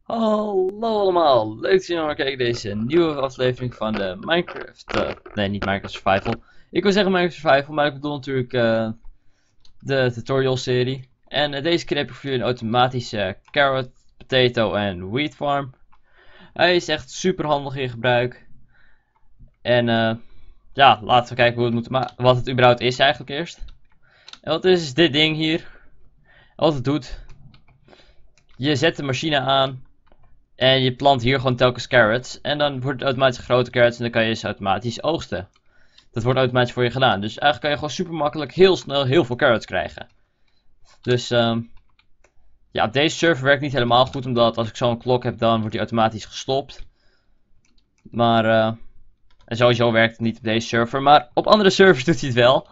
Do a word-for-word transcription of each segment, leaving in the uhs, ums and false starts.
Hallo allemaal, leuk dat jullie naar kijken deze nieuwe aflevering van de Minecraft, uh, nee niet Minecraft Survival. Ik wil zeggen Minecraft Survival, maar ik bedoel natuurlijk uh, de tutorial serie. En uh, deze keer heb ik voor jullie een automatische carrot, potato en wheat farm. Hij is echt super handig in gebruik. En uh, ja, laten we kijken hoe het moet maken, wat het überhaupt is eigenlijk eerst. En wat is, is dit ding hier. Wat het doet, je zet de machine aan. En je plant hier gewoon telkens carrots. En dan wordt het automatisch grote carrots en dan kan je ze automatisch oogsten. Dat wordt automatisch voor je gedaan. Dus eigenlijk kan je gewoon super makkelijk heel snel heel veel carrots krijgen. Dus um, ja, op deze server werkt niet helemaal goed. Omdat als ik zo'n klok heb dan wordt die automatisch gestopt. Maar uh, en sowieso werkt het niet op deze server. Maar op andere servers doet hij het wel.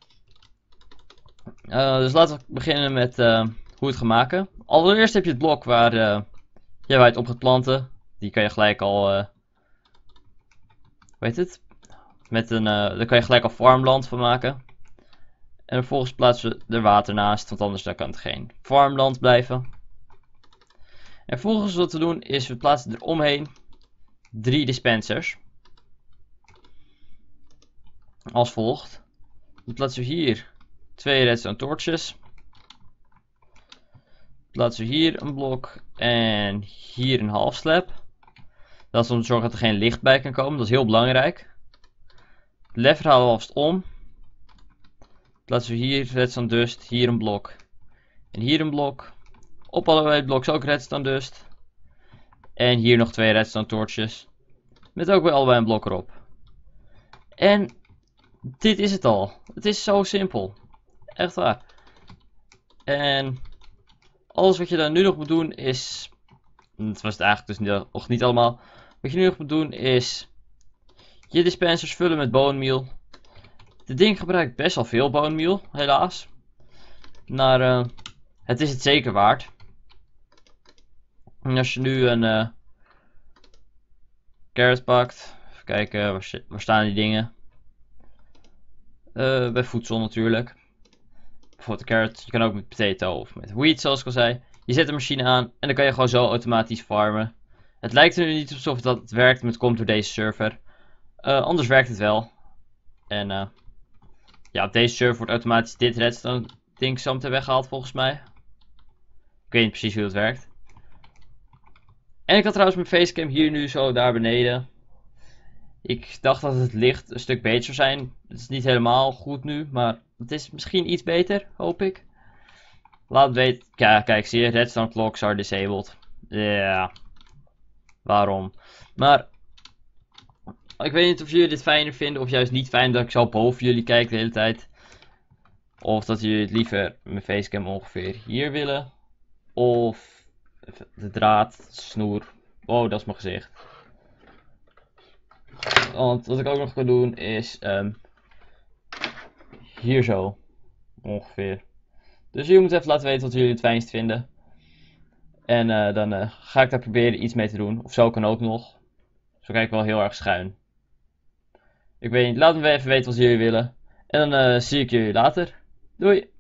Uh, dus laten we beginnen met uh, hoe het gaat maken. Allereerst heb je het blok waar... Uh, Ja, waar je het op gaat planten. Die kan je gelijk al... Uh, weet het? Met een, uh, daar kan je gelijk al farmland van maken. En vervolgens plaatsen we er water naast. Want anders dan kan het geen farmland blijven. En vervolgens wat we doen is we plaatsen er omheen drie dispensers. Als volgt. Dan plaatsen we hier twee redstone torches. Plaatsen we hier een blok en hier een half slab. Dat is om te zorgen dat er geen licht bij kan komen. Dat is heel belangrijk. De lever halen we alvast om. Plaatsen we hier redstone dust, hier een blok. En hier een blok. Op allebei bloks ook redstone dust. En hier nog twee redstone torches. Met ook weer allebei een blok erop. En dit is het al. Het is zo simpel. Echt waar. En alles wat je dan nu nog moet doen is... Dat was het eigenlijk dus nog niet allemaal. Wat je nu nog moet doen is... Je dispensers vullen met bone meal. Dit ding gebruikt best wel veel bone meal, helaas. Maar uh, het is het zeker waard. En als je nu een uh, carrot pakt. Even kijken, waar, waar staan die dingen? Uh, bij voedsel natuurlijk. Bijvoorbeeld de carrot. Je kan ook met potato of met wheat zoals ik al zei. Je zet de machine aan en dan kan je gewoon zo automatisch farmen. Het lijkt er nu niet alsof dat het werkt, maar het komt door deze server. Uh, anders werkt het wel. En uh, ja, op deze server wordt automatisch dit redstone ding zo meteen weggehaald volgens mij. Ik weet niet precies hoe dat werkt. En ik had trouwens mijn facecam hier nu zo daar beneden. Ik dacht dat het licht een stuk beter zou zijn. Het is niet helemaal goed nu, maar het is misschien iets beter, hoop ik. Laat het weten. Ja, kijk, zie je, redstone clocks are disabled. Ja, yeah. Waarom? Maar ik weet niet of jullie dit fijner vinden of juist niet fijn dat ik zo boven jullie kijk de hele tijd. Of dat jullie het liever mijn facecam ongeveer hier willen. Of de draad, snoer. Oh, dat is mijn gezicht. Want wat ik ook nog kan doen is um, hier zo. Ongeveer. Dus jullie moeten even laten weten wat jullie het fijnst vinden. En uh, dan uh, ga ik daar proberen iets mee te doen. Of zo kan ook nog. Zo kijk ik wel heel erg schuin. Ik weet niet, laat me even weten wat jullie willen. En dan uh, zie ik jullie later. Doei!